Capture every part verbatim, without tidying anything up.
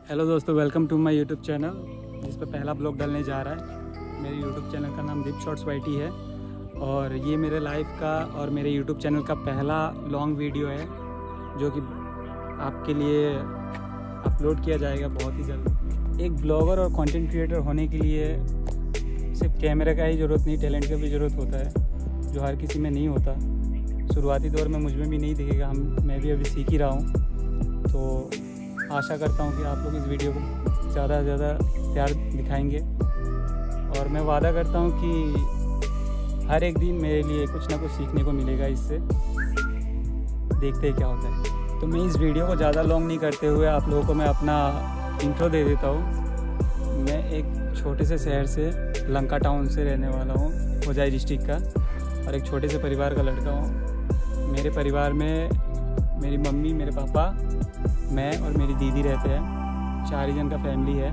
Hello दोस्तों, welcome to my YouTube channel जिस पर पहला ब्लॉग डालने जा रहा है। मेरे यूट्यूब चैनल का नाम दीप शॉर्ट्स वाईटी है और ये मेरे लाइफ का और मेरे यूट्यूब चैनल का पहला लॉन्ग वीडियो है जो कि आपके लिए अपलोड किया जाएगा बहुत ही जल्द। एक ब्लॉगर और कंटेंट क्रिएटर होने के लिए सिर्फ कैमरे का ही ज़रूरत नहीं, टैलेंट का भी ज़रूरत होता है जो हर किसी में नहीं होता। शुरुआती दौर में मुझ में भी नहीं दिखेगा, हम मैं भी अभी सीख ही रहा हूँ। तो आशा करता हूँ कि आप लोग इस वीडियो को ज़्यादा से ज़्यादा प्यार दिखाएंगे और मैं वादा करता हूँ कि हर एक दिन मेरे लिए कुछ ना कुछ सीखने को मिलेगा इससे। देखते हैं क्या होता है। तो मैं इस वीडियो को ज़्यादा लॉन्ग नहीं करते हुए आप लोगों को मैं अपना इंट्रो दे देता हूँ। मैं एक छोटे से शहर से लंका टाउन से रहने वाला हूँ, होजाई डिस्ट्रिक्ट का, और एक छोटे से परिवार का लड़का हूँ। मेरे परिवार में मेरी मम्मी, मेरे पापा, मैं और मेरी दीदी रहते हैं। चार ही जन का फैमिली है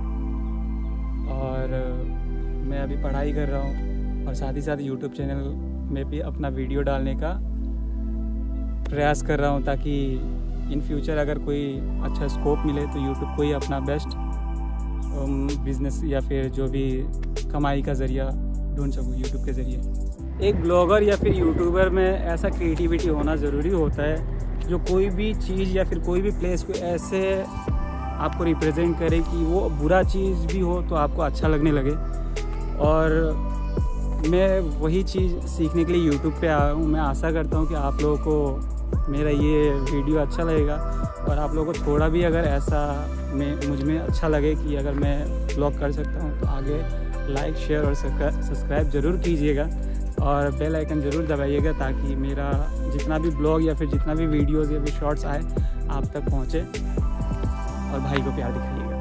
और मैं अभी पढ़ाई कर रहा हूँ और साथ ही साथ यूट्यूब चैनल में भी अपना वीडियो डालने का प्रयास कर रहा हूँ ताकि इन फ्यूचर अगर कोई अच्छा स्कोप मिले तो यूट्यूब को ही अपना बेस्ट बिजनेस या फिर जो भी कमाई का ज़रिया ढूंढ सकूँ यूट्यूब के ज़रिए। एक ब्लॉगर या फिर यूट्यूबर में ऐसा क्रिएटिविटी होना ज़रूरी होता है जो कोई भी चीज़ या फिर कोई भी प्लेस को ऐसे आपको रिप्रेजेंट करे कि वो बुरा चीज़ भी हो तो आपको अच्छा लगने लगे। और मैं वही चीज़ सीखने के लिए यूट्यूब पे आया हूँ। मैं आशा करता हूँ कि आप लोगों को मेरा ये वीडियो अच्छा लगेगा और आप लोगों को थोड़ा भी अगर ऐसा में मुझ में अच्छा लगे कि अगर मैं ब्लॉग कर सकता हूँ तो आगे लाइक, शेयर और सब्सक्राइब ज़रूर कीजिएगा और बेल आइकन ज़रूर दबाइएगा ताकि मेरा जितना भी ब्लॉग या फिर जितना भी वीडियोज़ या फिर शॉर्ट्स आए आप तक पहुँचे और भाई को प्यार दिखाइएगा।